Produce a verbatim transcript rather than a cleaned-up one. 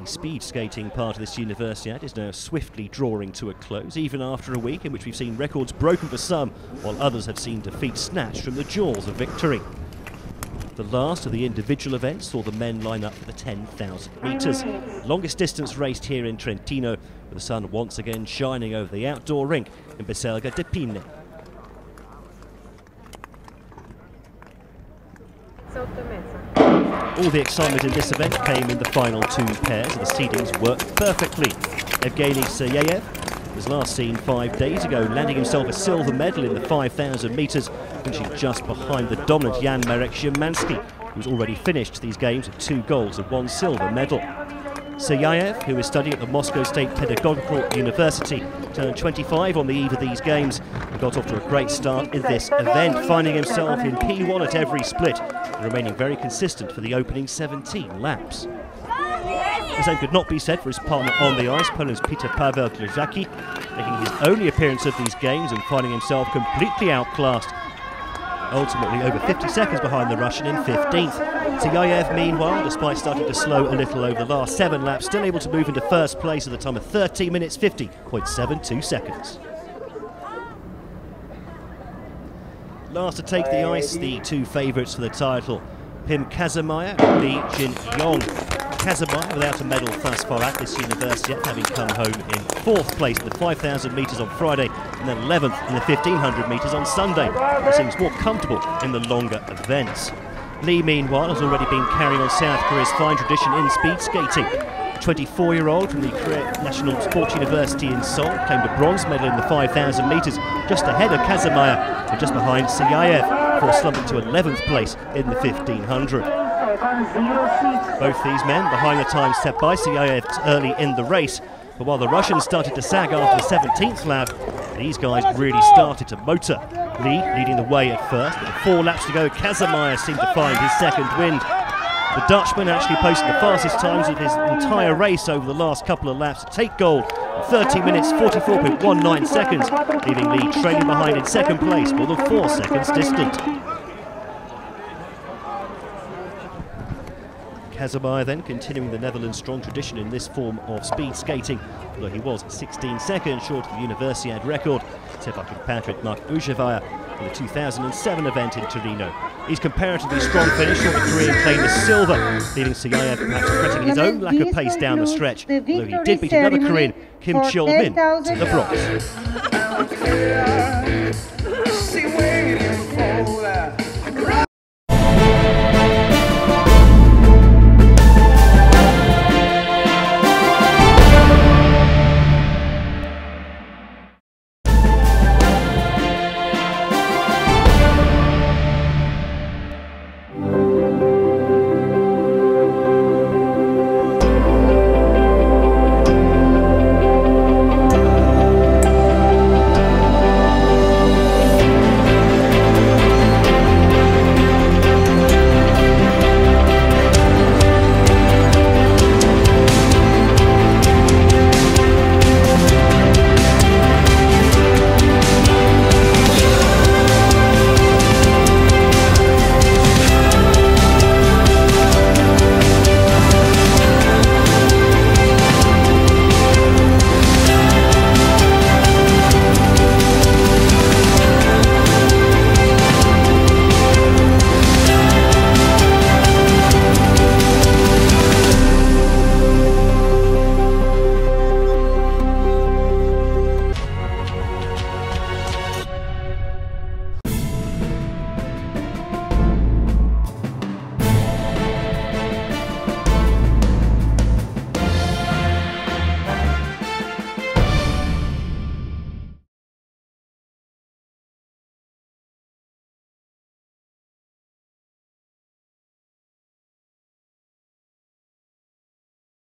The speed skating part of this Universiade is now swiftly drawing to a close, even after a week in which we've seen records broken for some, while others have seen defeat snatched from the jaws of victory. The last of the individual events saw the men line up for the ten thousand metres. Longest distance raced here in Trentino, with the sun once again shining over the outdoor rink in Baselga di Pinè. All the excitement in this event came in the final two pairs, and the seedings worked perfectly. Evgeny Seryaev was last seen five days ago, landing himself a silver medal in the five thousand metres, finishing just behind the dominant Jan Marek Szymanski, who's already finished these games with two golds and one silver medal. Seryaev, who is studying at the Moscow State Pedagogical University, turned twenty-five on the eve of these games and got off to a great start in this event, finding himself in P one at every split and remaining very consistent for the opening seventeen laps. The same could not be said for his partner on the ice, Poland's Peter Paweł Glejaki, making his only appearance of these games and finding himself completely outclassed, ultimately over fifty seconds behind the Russian in fifteenth. Seryaev, meanwhile, despite starting to slow a little over the last seven laps, still able to move into first place at the time of thirteen minutes fifty point seven two seconds. Last to take the ice, the two favourites for the title, Pim Cazemier and Lee Yeong. Cazemier without a medal thus far at this Universiade, having come home in fourth place in the five thousand metres on Friday and then eleventh in the fifteen hundred metres on Sunday. He seems more comfortable in the longer events. Lee, meanwhile, has already been carrying on South Korea's fine tradition in speed skating. The twenty-four-year-old from the Korea National Sports University in Seoul claimed a bronze medal in the five thousand metres, just ahead of Cazemier and just behind Seryaev, before slumping to eleventh place in the fifteen hundred. Both these men behind the time set by Seryaev early in the race, but while the Russians started to sag after the seventeenth lap, these guys really started to motor. Lee leading the way at first, but with four laps to go, Cazemier seemed to find his second wind. The Dutchman actually posted the fastest times of his entire race over the last couple of laps to take gold in thirteen minutes forty-four point one nine seconds, leaving Lee trailing behind in second place, more than four seconds distant. Cazemier then continuing the Netherlands' strong tradition in this form of speed skating, although he was sixteen seconds short of the Universiade record set by compatriot Mark Ujevaya in the two thousand seven event in Torino. His comparatively strong finish saw the Korean claim the silver, leaving Seryaev perhaps regretting his own lack of pace down the stretch, although he did beat another Korean, Kim Chul-min, to the bronze.